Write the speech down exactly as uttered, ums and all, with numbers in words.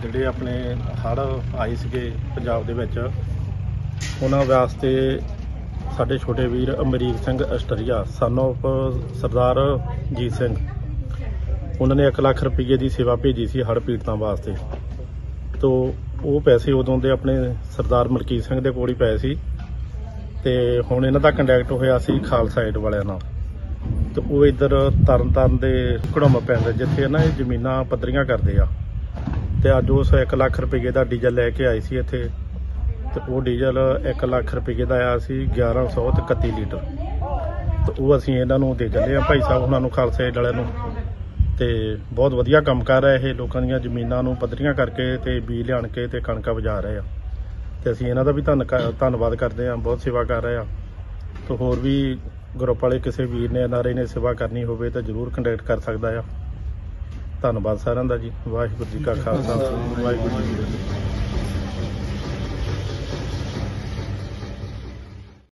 ਜਿਹੜੇ ਆਪਣੇ ਹੜ੍ਹ ਆਏ ਸੀਗੇ ਪੰਜਾਬ ਦੇ ਵਿੱਚ ਉਹਨਾਂ ਵਾਸਤੇ ਸਾਡੇ ਛੋਟੇ ਵੀਰ Amrik Singh Austria son of Sardar Jeet Singh ਉਹਨਾਂ ਨੇ ਇੱਕ ਲੱਖ ਰੁਪਏ ਦੀ ਸੇਵਾ ਭੇਜੀ ਸੀ ਹੜ੍ਹ ਪੀੜਤਾਂ ਵਾਸਤੇ। ਤੋ ਉਹ ਪੈਸੇ ਉਦੋਂ ਦੇ ਆਪਣੇ ਸਰਦਾਰ ਮਲਕੀਤ ਸਿੰਘ ਦੇ ਕੋਲ ਹੀ ਪਏ ਸੀ ਤੇ ਹੁਣ ਇਹਨਾਂ ਦਾ ਕੰਟੈਕਟ ਹੋਇਆ ਸੀ ਖਾਲਸਾ ਏਡ ਵਾਲਿਆਂ ਨਾਲ। ਤੇ ਉਹ ਇੱਧਰ ਤਰਨ ਤਾਰਨ ਦੇ ਘੜੋਮਾ ਪਿੰਡ ਜਿੱਥੇ ਨਾ ਇਹ ਜ਼ਮੀਨਾਂ ਪੱਧਰੀਆਂ ਕਰਦੇ ਆ ਤੇ ਅੱਜ ਉਸ ਇੱਕ ਲੱਖ ਰੁਪਏ ਦਾ ਡੀਜ਼ਲ ਲੈ ਕੇ ਆਏ ਸੀ ਇੱਥੇ। ਤੇ ਉਹ ਡੀਜ਼ਲ ਇੱਕ ਲੱਖ ਰੁਪਏ ਦਾ ਆਇਆ ਸੀ ਗਿਆਰਾਂ ਸੌ ਤੇ ਇਕੱਤੀ ਲੀਟਰ। ਤੇ ਉਹ ਅਸੀਂ ਇਹਨਾਂ ਨੂੰ ਦੇ ਚੱਲੇ ਆ ਭਾਈ ਸਾਹਿਬ ਉਹਨਾਂ ਨੂੰ ਖਾਲਸਾ ਏਡ ਵਾਲਿਆਂ ਨੂੰ। ਤੇ ਬਹੁਤ ਵਧੀਆ ਕੰਮ ਕਰ ਰਹੇ ਇਹ ਲੋਕਾਂ ਦੀਆਂ ਜ਼ਮੀਨਾਂ ਨੂੰ ਪੱਧਰੀਆਂ ਕਰਕੇ ਤੇ ਬੀਜ ਲਿਆਣ ਕੇ ਤੇ ਕਣਕਾਂ ਵਜਾ ਰਹੇ ਆ। ਤੇ ਅਸੀਂ ਇਹਨਾਂ ਦਾ ਵੀ ਧੰਨ ਧੰਨਵਾਦ ਕਰਦੇ ਹਾਂ, ਬਹੁਤ ਸੇਵਾ ਕਰ ਰਹੇ ਆ। ਤੇ ਹੋਰ ਵੀ ਗਰੁੱਪ ਵਾਲੇ ਕਿਸੇ ਵੀਰ ਨੇ ਐਨ ਆਰ ਆਈ ਨੇ ਸੇਵਾ ਕਰਨੀ ਹੋਵੇ ਤਾਂ ਜ਼ਰੂਰ ਕੰਟੈਕਟ ਕਰ ਸਕਦਾ ਆ। ਧੰਨਵਾਦ ਸਾਰਿਆਂ ਦਾ ਜੀ। ਵਾਹਿਗੁਰੂ ਜੀ ਕਾ ਖਾਲਸਾ, ਵਾਹਿਗੁਰੂ ਜੀ ਕੀ ਫਤਿਹ।